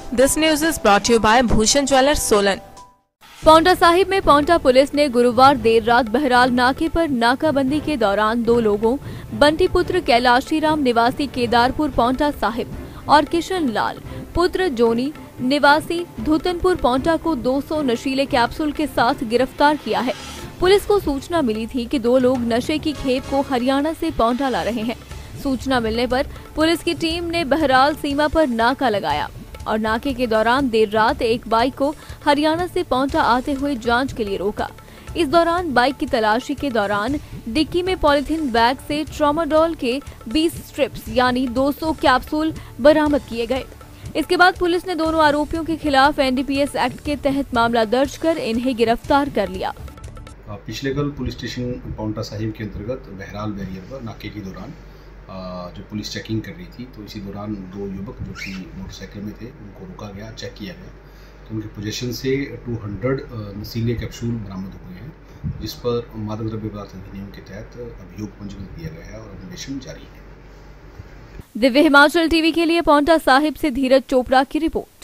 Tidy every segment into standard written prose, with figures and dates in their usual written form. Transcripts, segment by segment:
This news is brought to you by Bhushan Jewellers, Solan. Paonta Sahib में Paonta police ने गुरुवार देर रात बहराल नाके पर नाकाबंदी के दौरान 2 लोगों बंटी पुत्र कैलाशी राम निवासी केदारपुर पांवटा साहिब और किशन लाल पुत्र जोनी निवासी धुतनपुर पांवटा को 200 नशीले कैप्सूल के साथ गिरफ्तार किया है। पुलिस को सूचना मिली थी कि 2 लोग नशे की खेप को हरियाणा से पांवटा ला रहे हैं। सूचना मिलने पर पुलिस की टीम ने बहराल सीमा पर नाका लगाया और नाके के दौरान देर रात एक बाइक को हरियाणा से पांवटा आते हुए जांच के लिए रोका। इस दौरान बाइक की तलाशी के दौरान डिक्की में पॉलिथीन बैग से ट्रामाडोल के 20 स्ट्रिप्स यानी 200 कैप्सूल बरामद किए गए। इसके बाद पुलिस ने दोनों आरोपियों के खिलाफ एनडीपीएस एक्ट के तहत मामला दर्ज कर इन्हें गिरफ्तार कर लिया। पिछले कल पुलिस स्टेशन पांवटा साहिब के अंतर्गत बहराल बैरियर पर नाके के दौरान जो पुलिस चेकिंग कर रही थी, तो इसी दौरान 2 युवक जो कि मोटरसाइकिल में थे उनको रोका गया, चेक किया गया तो उनके पोजीशन से 200 नशीले कैप्सूल बरामद हुए हैं, जिस पर मादक द्रव्य पदार्थ अधिनियम के तहत अभियोग पंजीकृत किया गया है और अन्वेषण जारी है। दिव्य हिमाचल टीवी के लिए पांवटा साहिब से धीरज चोपड़ा की रिपोर्ट।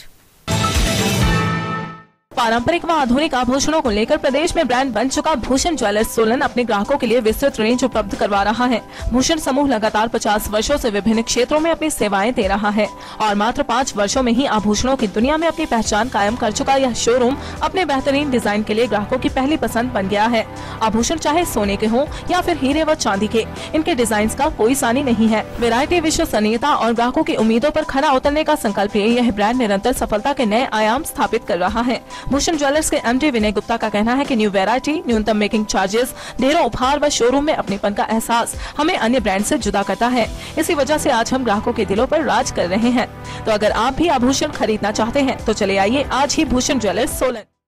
पारंपरिक व आधुनिक आभूषणों को लेकर प्रदेश में ब्रांड बन चुका भूषण ज्वेलर्स सोलन अपने ग्राहकों के लिए विस्तृत रेंज उपलब्ध करवा रहा है। भूषण समूह लगातार 50 वर्षों से विभिन्न क्षेत्रों में अपनी सेवाएं दे रहा है और मात्र 5 वर्षों में ही आभूषणों की दुनिया में अपनी पहचान कायम कर चुका यह शोरूम अपने बेहतरीन डिजाइन के लिए ग्राहकों की पहली पसंद बन गया है। आभूषण चाहे सोने के हों या फिर हीरे व चांदी के, इनके डिजाइन का कोई सानी नहीं है। वैरायटी, विश्वसनीयता और ग्राहकों की उम्मीदों पर खरा उतरने का संकल्प लिए यह ब्रांड निरंतर सफलता के नए आयाम स्थापित कर रहा है। भूषण ज्वेलर्स के एमडी विनय गुप्ता का कहना है कि न्यू वैरायटी, न्यूनतम मेकिंग चार्जेस, ढेरों उपहार व शोरूम में अपनेपन का एहसास हमें अन्य ब्रांड से जुदा करता है। इसी वजह से आज हम ग्राहकों के दिलों पर राज कर रहे हैं। तो अगर आप भी आभूषण खरीदना चाहते हैं तो चले आइए आज ही भूषण ज्वेलर्स सोलन।